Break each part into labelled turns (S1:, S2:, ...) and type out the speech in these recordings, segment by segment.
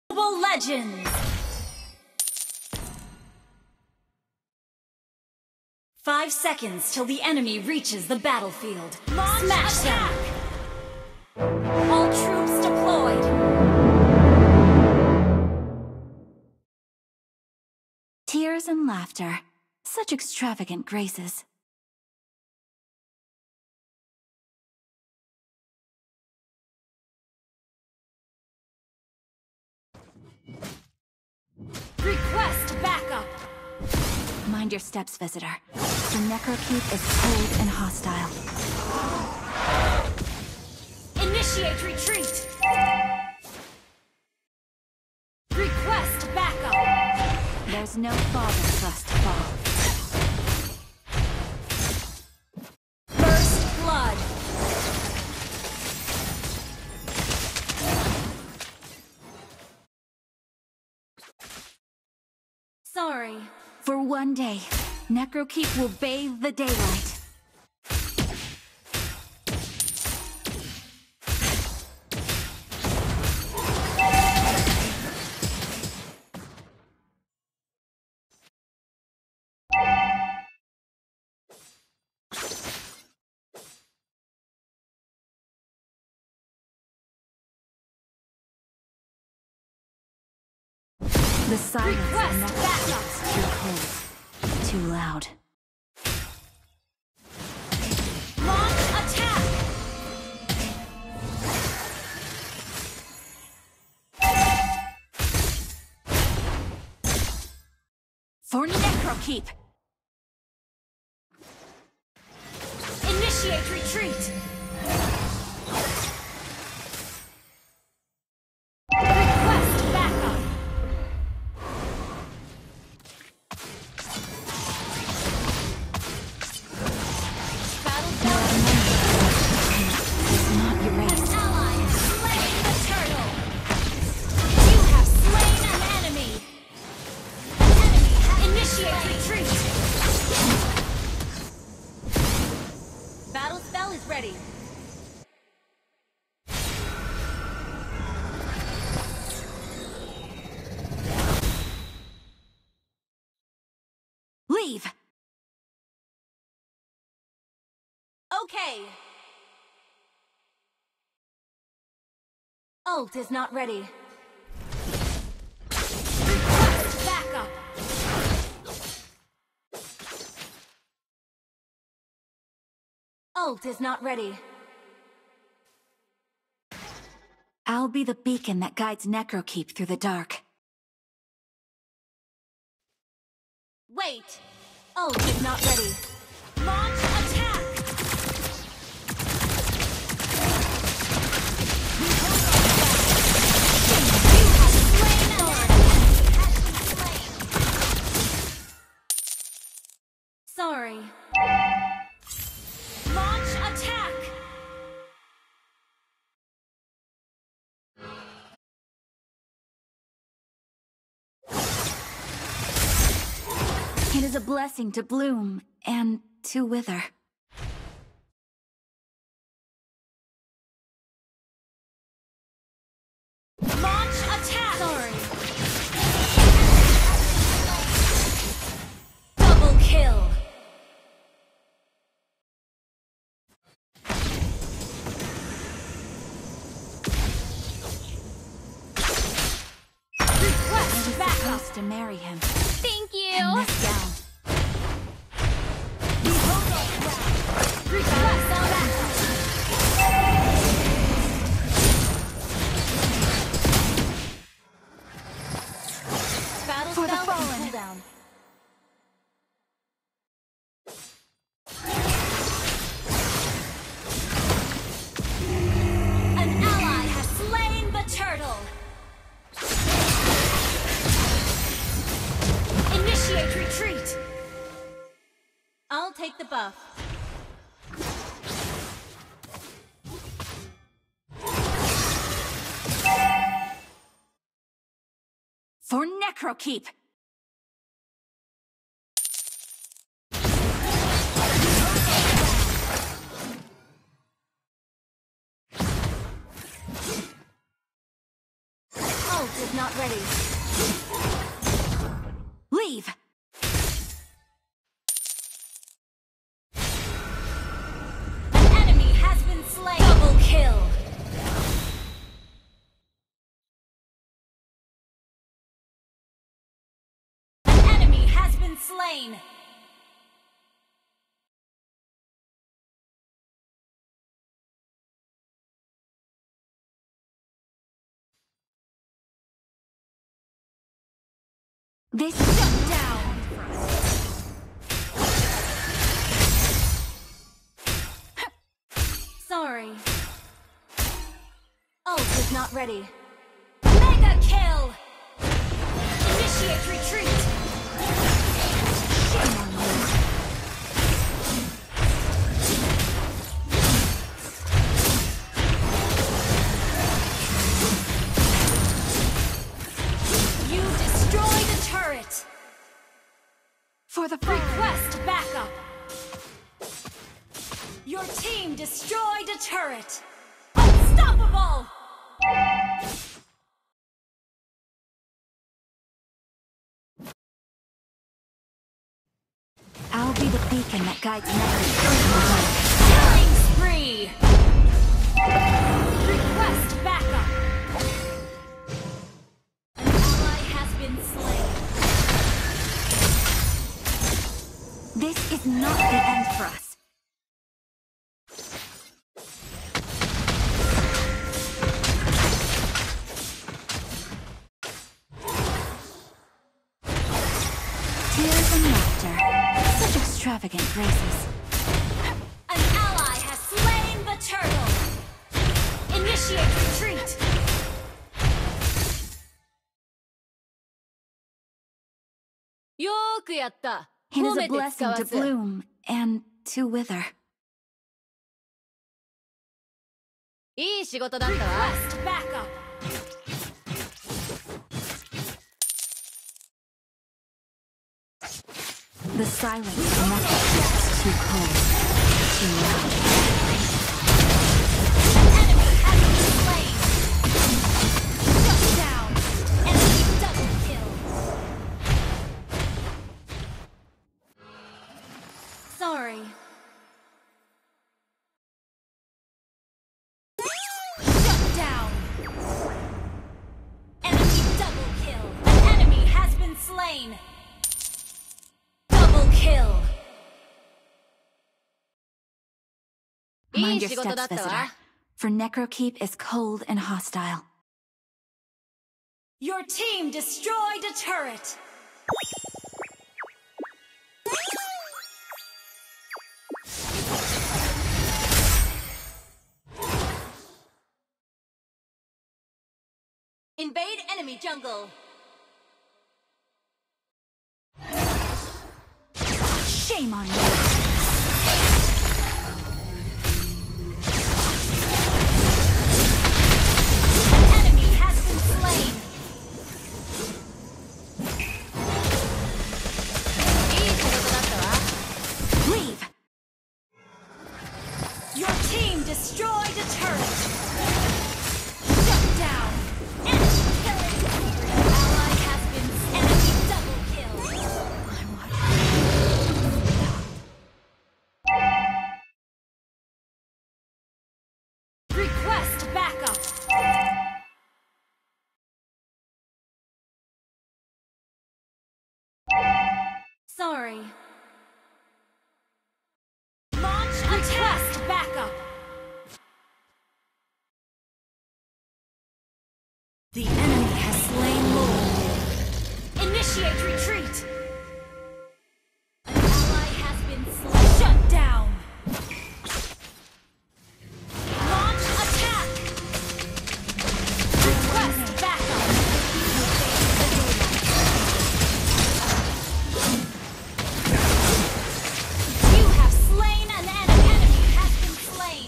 S1: Legends! 5 seconds till the enemy reaches the battlefield. Launch Smash attack! Them! All troops deployed!
S2: Tears and laughter. Such extravagant graces.
S1: Request backup!
S2: Mind your steps, visitor. The Necrokeep is cold and hostile.
S1: Initiate retreat! Request backup!
S2: There's no father for us to fall.
S1: First blood! Sorry.
S2: For one day, Necrokeep will bathe the daylight. The silence of Necrokeep is too cold, too loud.
S1: Launch attack!
S2: For Necrokeep!
S1: Initiate retreat! Request backup! Ready.
S2: Leave!
S1: Okay. Ult is not ready. Request backup. Ult is not ready.
S2: I'll be the beacon that guides Necrokeep through the dark.
S1: Wait! Ult is not ready. Launch attack! You have slain an enemy. Sorry. Launch attack!
S2: It is a blessing to bloom and to wither.
S1: Launch attack! Sorry. Double kill! Request backup!
S2: To marry him.
S1: Thank you!
S2: And this gown.
S1: Request backup! Battle
S2: For the
S1: spell
S2: fallen.
S1: cooldown. An ally has slain the turtle! Initiate retreat! I'll take the buff.
S2: For Necrokeep!
S1: Ult is
S2: not ready. Leave!
S1: An enemy has been slain! Double kill! An enemy has been slain!
S2: This
S1: Shut down! Sorry.
S2: ult is not ready.
S1: Mega kill! Initiate retreat!
S2: Shame on you.
S1: You destroyed a turret!
S2: For the
S1: Request backup! Your team destroyed a turret! Unstoppable!
S2: I'll be the beacon that guides Neku.
S1: Killing spree! Request backup! An ally has been slain.
S2: This is not the end for us. Tears and laughter. Such extravagant graces.
S1: An ally has slain the turtle! Initiate retreat!
S2: It is a blessing to bloom and to wither.
S1: Request backup!
S2: The silence of Neku is too cold, too loud.
S1: Enemy has been slain! Shut down! Enemy double kill! Sorry. Shut down! Enemy double kill! An enemy has been slain! Double kill!
S2: Mind your steps, visitor. For Necrokeep is cold and hostile.
S1: Your team destroyed a turret! Invade enemy jungle!
S2: Shame on you!
S1: An enemy has been slain!
S2: Leave!
S1: Your team destroyed a turret! Shut down! Enemy killing! An ally has been enemy double kill! Request backup! Sorry. Launch request backup! The enemy has slain Lord. Initiate retreat! An ally has been slain. Shut down! Launch attack! Request backup! You have slain an enemy! Enemy has been slain!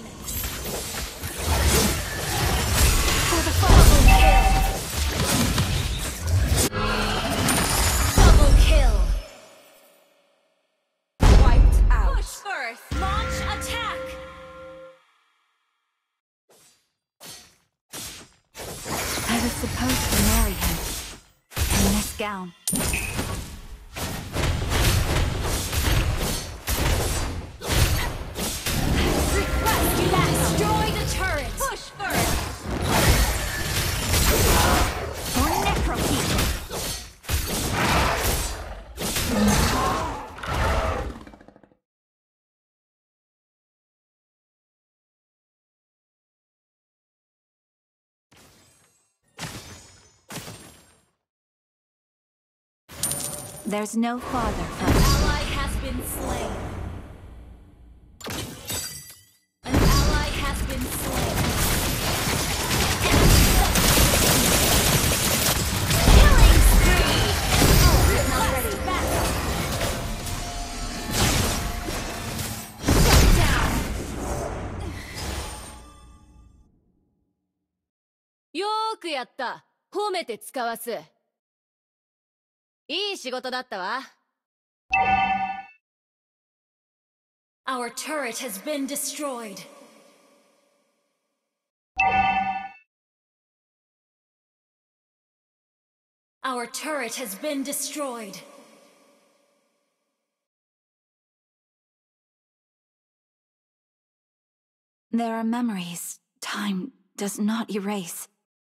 S1: For the double kill! Double kill!
S2: gown.
S1: Request you destroy the turret. Push first.
S2: For Necrokeep. There's no farther from
S1: Ally has been slain. An ally has been slain. Killing spree! Request backup. Shut down. よーくやった。褒めて使わす。いい仕事だったわ。Our turret has been destroyed. Our turret has been destroyed.
S2: There are memories time does not erase.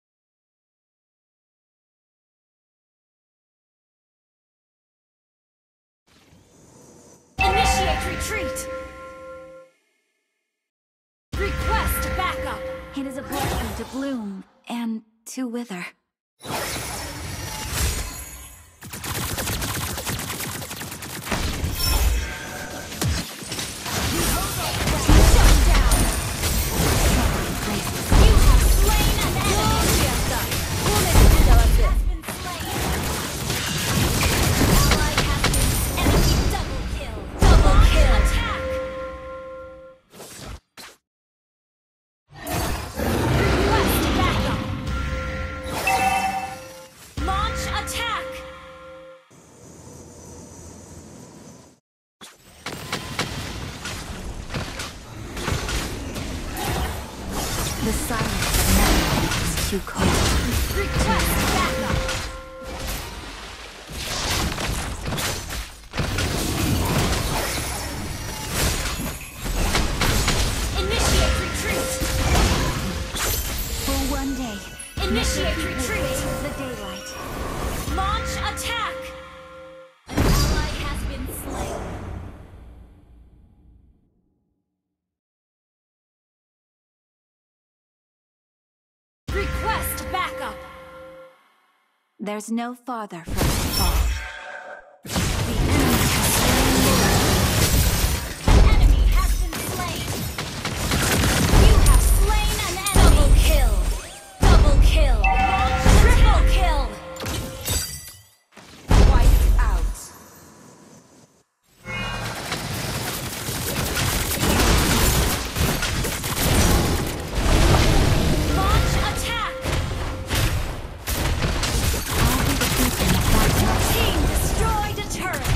S1: Initiate retreat! Request backup!
S2: It is a blessing to bloom and to wither.
S1: Shut down! You have slain an enemy! Has been slain. Ally has been enemy double kill. Double kill attack! Request backup! Launch attack!
S2: The silence of memory is too cold.
S1: Request backup! Initiate retreat!
S2: For one day,
S1: Initiate
S2: will
S1: retreat!
S2: bathe the daylight.
S1: Launch attack! An ally has been slain. Request backup!
S2: There's no farther from the fall. The enemy has
S1: An enemy has been slain. You have slain an enemy. Double kill. Double kill. Triple kill. Wipe out. Launch attack.
S2: I'll be the beacon of that light.
S1: Team destroyed a turret.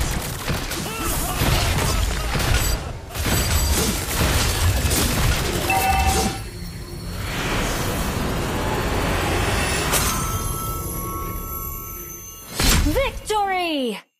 S1: Victory!